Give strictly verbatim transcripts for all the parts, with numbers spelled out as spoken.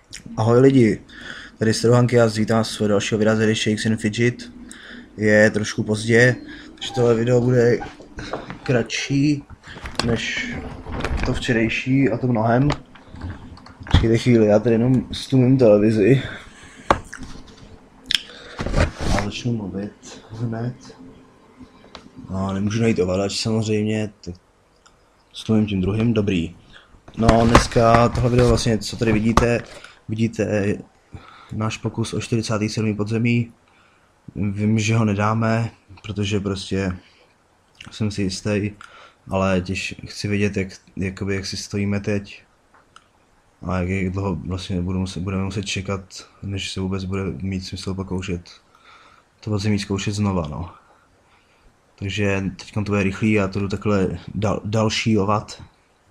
Ahoj lidi, tady z Rohanky a vítám vás svého dalšího videa z hry Shakes and Fidget. Je trošku pozdě, takže tohle video bude kratší než to včerejší, a to mnohem. Počkejte chvíli, já tady jenom stlumím televizi a začnu mluvit hned. No, nemůžu najít ovladač samozřejmě, tak stlumím tím druhým, dobrý. No, dneska tohle video vlastně, co tady vidíte, vidíte náš pokus o čtyřicátý sedmý podzemí. Vím, že ho nedáme, protože prostě jsem si jistý, ale těž chci vědět, jak, jakoby, jak si stojíme teď a jak, jak dlouho vlastně budu muset, budeme muset čekat, než se vůbec bude mít smysl pokoušet to podzemí zkoušet znova, no. Takže teď to bude rychlý, já to jdu takhle dal, další ovat.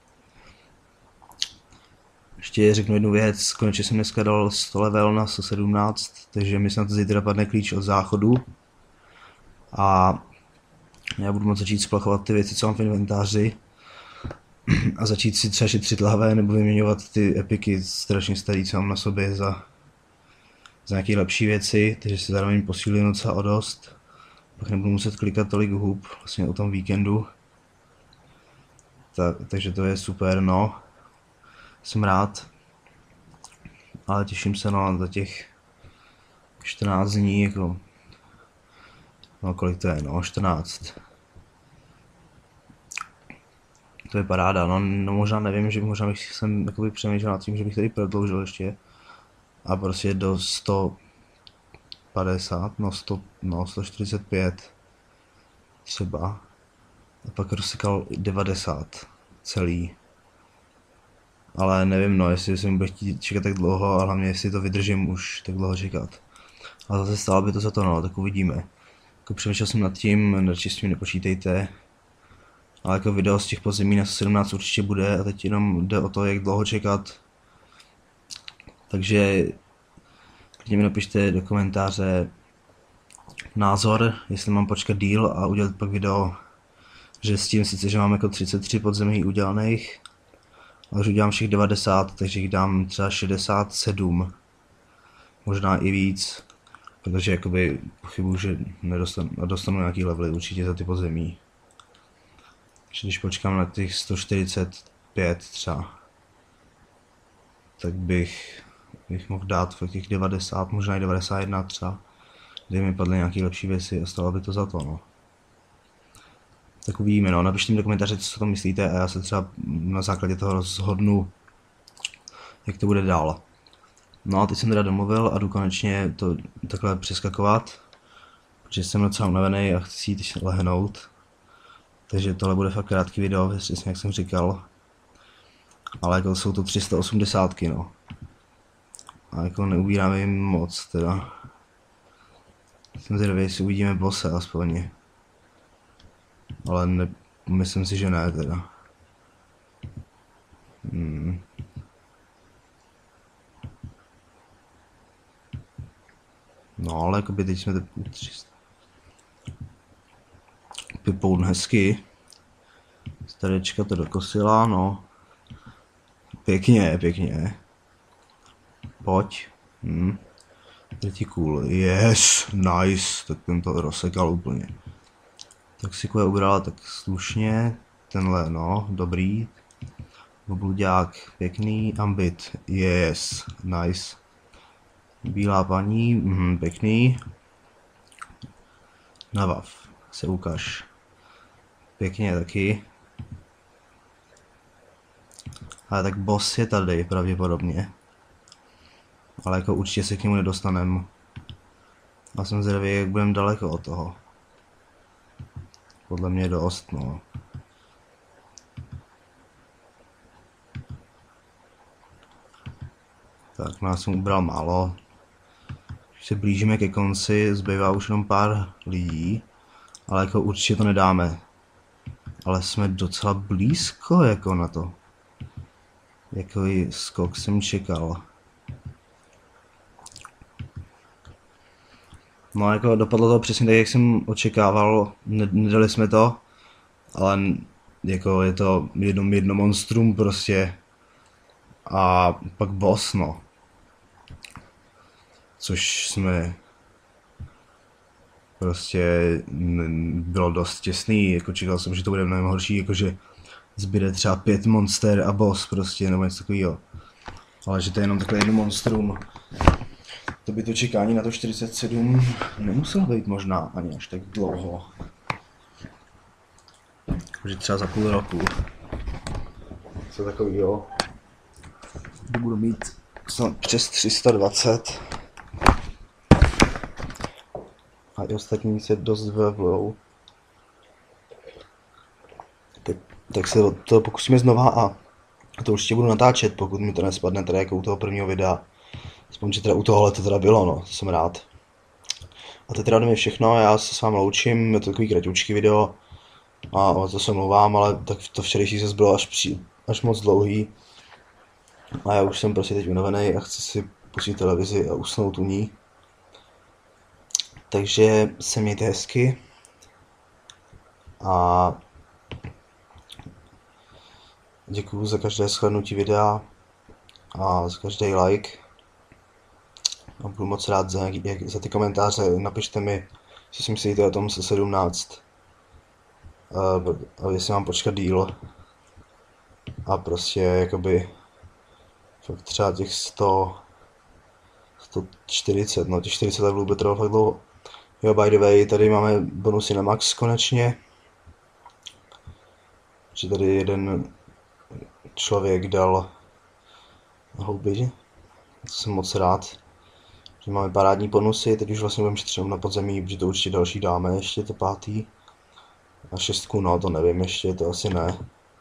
Ještě řeknu jednu věc, konečně jsem dneska dal sto level na sto sedmnáct, takže mi snad zítra padne klíč od záchodu. A já budu moct začít splachovat ty věci, co mám v inventáři. A začít si třeba šetřit lahve nebo vyměňovat ty epiky strašně starý, co mám na sobě za, za nějaké lepší věci, takže se zároveň posílím docela o dost. Pak nebudu muset klikat tolik hub vlastně o tom víkendu. Tak, takže to je super, no. Jsem rád, ale těším se no, za těch čtrnáct dní, jako, no kolik to je, no čtrnáct. To je paráda, no, no možná nevím, že možná bych jsem jakoby přemýšlel nad tím, že bych tady prodloužil ještě a prostě do sto padesát, no, sto, no sto čtyřicet pět třeba a pak rozsekal devadesát celý. Ale nevím, no, jestli jsem bude chtít čekat tak dlouho a hlavně jestli to vydržím už tak dlouho čekat. Ale zase stálo by to za to, no, tak uvidíme. Jako přemýšlel jsem nad tím, radši s tím nepočítejte. Ale jako video z těch podzemí na sedmnáct určitě bude a teď jenom jde o to, jak dlouho čekat. Takže klidně mi napište do komentáře názor, jestli mám počkat díl a udělat pak video, že s tím sice, že mám jako třicet tři podzemí udělaných, ale už udělám všech devadesát, takže jich dám třeba šedesát sedm, možná i víc, protože jakoby pochybuju, že nedostanu, dostanu nějaký levely určitě za ty podzemí. Takže když počkám na těch sto čtyřicet pět třeba, tak bych, bych mohl dát fakt těch devadesát, možná i devadesát jedna třeba, kde mi padly nějaké lepší věci a stalo by to za to, no. Tak uvidíme, no, napište mi do komentáře, co o tom myslíte a já se třeba na základě toho rozhodnu, jak to bude dál. No a teď jsem teda domluvil a jdu konečně to takhle přeskakovat, protože jsem docela unavený a chci jít lehnout. Takže tohle bude fakt krátký video, přesně jak jsem říkal. Ale jako jsou to tři sta osmdesát, no. A jako neubíráme jim moc, teda. Jsem zvědavý, jestli uvidíme bosse aspoň. Ale ne, myslím si, že ne, teda. Hmm. No, ale jakoby teď jsme Pipoun hezky. Starečka to dokosila, no. Pěkně, pěkně. Pojď. Hm. Pretty cool. Yes, nice. Tak ten to rozsekal úplně. Toxikové ubrala tak slušně. Tenhle, no, dobrý. Bobluďák, pěkný. Ambit, yes, nice. Bílá paní, mhm, pěkný. Navav, se ukaž. Pěkně taky. Ale tak boss je tady pravděpodobně. Ale jako určitě se k němu nedostaneme. A jsem zvědavý, jak budeme daleko od toho. Podle mě dost, no. Tak nás jsem ubral málo. Když se blížíme ke konci, zbývá už jenom pár lidí. Ale jako určitě to nedáme. Ale jsme docela blízko jako na to. Jaký skok jsem čekal. No jako dopadlo to přesně tak, jak jsem očekával, nedali jsme to, ale jako je to jedno, jedno monstrum prostě a pak boss, no. což jsme prostě bylo dost těsný, jako čekal jsem, že to bude mnohem horší, jakože zbyde třeba pět monster a boss prostě, nebo něco takového. Ale že to je jenom takhle jedno monstrum, to by to čekání na to čtyřicet sedm nemuselo být možná ani až tak dlouho. Že třeba za půl roku. Co takového? Budu mít snad přes tři sta dvacet. A i ostatní se dost vylevují. Tak, tak se to pokusíme znova a to určitě budu natáčet, pokud mi to nespadne tady jako u toho prvního videa. Aspoň, že teda u tohohle to teda bylo, no, to jsem rád. A to teda ode mě všechno, já se s vámi loučím, je to takový kratičký video. A o to se mluvám, ale tak to včerejší zase bylo až, při, až moc dlouhý. A já už jsem prostě teď unavený a chci si pustit televizi a usnout u ní. Takže se mějte hezky. A děkuju za každé shlédnutí videa a za každý like. A budu moc rád za, jak, za ty komentáře. Napište mi, co si myslíte o tom se sedmnáct. A jestli mám počkat díl. A prostě jakoby fakt třeba těch sto, sto čtyřicet, no těch čtyřicet levelů by trvalo fakt dlouho. Jo, by the way, tady máme bonusy na max konečně. Že tady jeden člověk dal houby, to jsem moc rád. Že máme parádní bonusy, teď už vlastně budeme šetřit na podzemí, protože to určitě další dáme, ještě to pátý. A šestku, no to nevím ještě, to asi ne.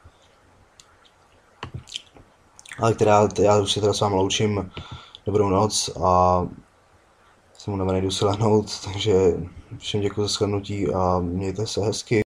Ale teda, já už se teda s vámi loučím, dobrou noc a jsem unavený, jdu si lehnout, takže všem děkuji za shlédnutí a mějte se hezky.